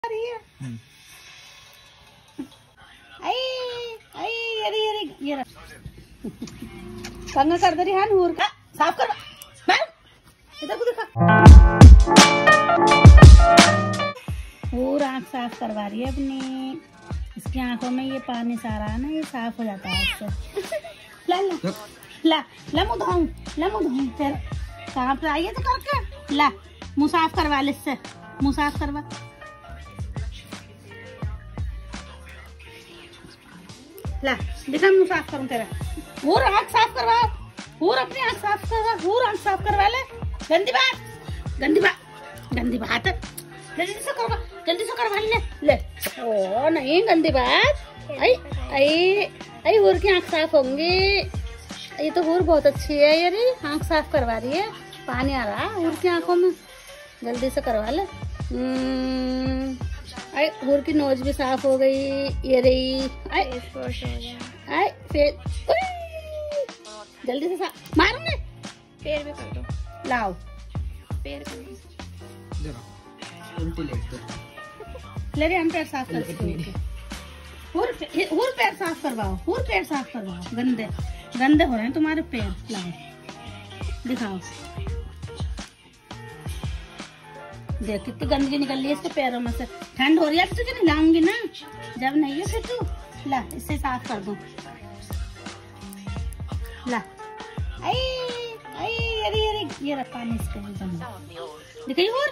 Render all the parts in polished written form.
रही है। आई आई अरे अरे ये कंगा कर दे रही है नूर का साफ कर मैम इधर को देखा पूरा आँख साफ करवा रही है अपनी। इसकी आंखों में ये पानी सारा है ना, ये साफ हो जाता है इससे। ला ला ला ला मुँह धोऊं फिर कहाँ पे आई है तो करके ला मुँह साफ करवा ले, इससे मुँह साफ करवा। ला देखा मुँह साफ करूँ तेरा। और आँख साफ करवा, और अपनी आँख साफ करवा, और आँख साफ करवा ले। गंदी बात जल्दी से करवा, जल्दी से करवा ले। ओ नहीं गंदी बात। आई आई आई और की आँख साफ होंगी। ये तो हूर बहुत अच्छी है यार, आँख साफ करवा रही है। पानी आ रहा है हूर की आँखों में, जल्दी से करवा ले। आई हूर की नोज भी साफ हो गई। ये रही आई फिर जल्दी से साफ मारूंगे। पैर भी कर दो, लाओ पैर कर दो। उल्टी ले रहे हम पैर साफ करते हूर पैर साफ करवाओ, हूर पैर साफ करवाओ। गंदे गंदे हो रहे हैं तुम्हारे पैर। लाओ दिखाओ, देख कितनी गंदगी निकल रही है इसके पैरों में से। ठंड हो रही है तो तुझे नहलाऊंगी ना, जब नहीं है फिर तू ला इससे साफ कर दूं। ला आई आई अरे अरे ये रख पानी इसके दिखाई और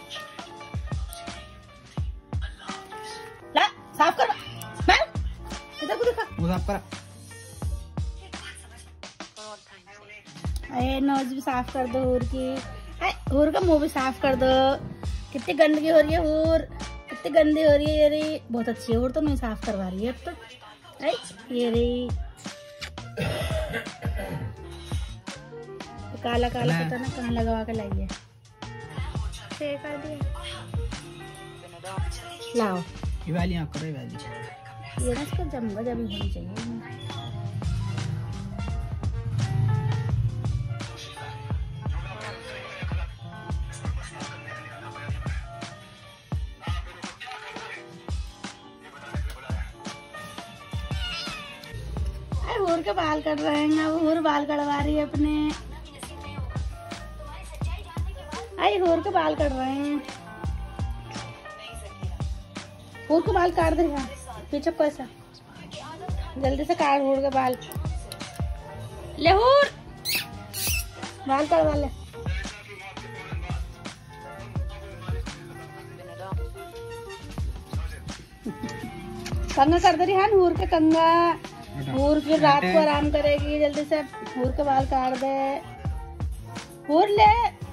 ला साफ कर मैम इधर को दिखा वो साफ कर। अरे नोज भी साफ कर दो हूर की। हूर का मुंह भी साफ कर दो। कितनी गंदगी हो रही है हूर, कितनी गंदी हो रही है। ये रही बहुत अच्छी है हूर तो मैं साफ करवा रही है अब तो। ये रही काला काला पता ना कहाँ लगवा के लाई है। कर दिया लाओ ये वाली आँख करो, ये वाली। ये ना इसका जम्बा जमी होनी चाहिए। हूर के बाल कट रहे हैं, हूर बाल कटवा रही है अपने। आई हूर के बाल कट रहे हैं, हूर के बाल काट देगा पीछे पैसा। जल्दी से काट हूर के बाल। ले हूर बाल कटवा ले। कंगा कर दे रही है हूर के कंगा। हूर फिर रात को आराम करेगी। जल्दी से हूर के बाल काट दे। हूर ले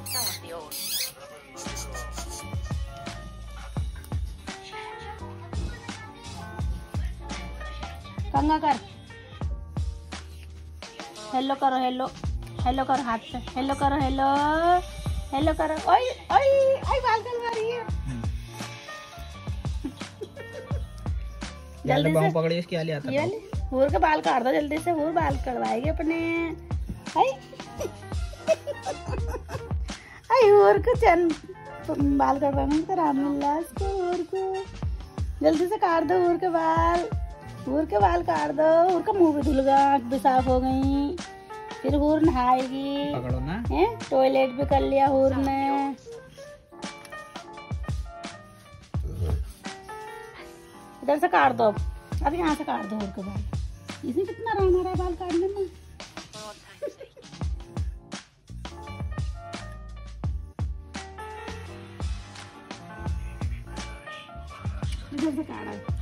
कंगा कर। हेलो करो, हेलो हेलो करो हाथ से। हेलो करो, हेलो हेलो करो। ओए ओए ओए बाल कटवा रही है। जल्दी से पकड़िए इसकी आली आता है। हूर के बाल काट दो जल्दी से, हूर बाल कटवाएगी अपने। आई हूर को चन बाल कटवाने तो राम मिला इसको। हूर को जल्दी से काट दो हूर के बाल। हूर के बाल काट दो। हूर का मुंह भी धुल गया, आँख भी साफ हो गई। फिर हूर नहाएगी। पकड़ो ना। टॉयलेट भी कर लिया हूर ने। इधर से काट दो, अब यहाँ से काट दो हूर के बाल। इसमें कितना आराम आ रहा है बाल काटने में। इधर से काटा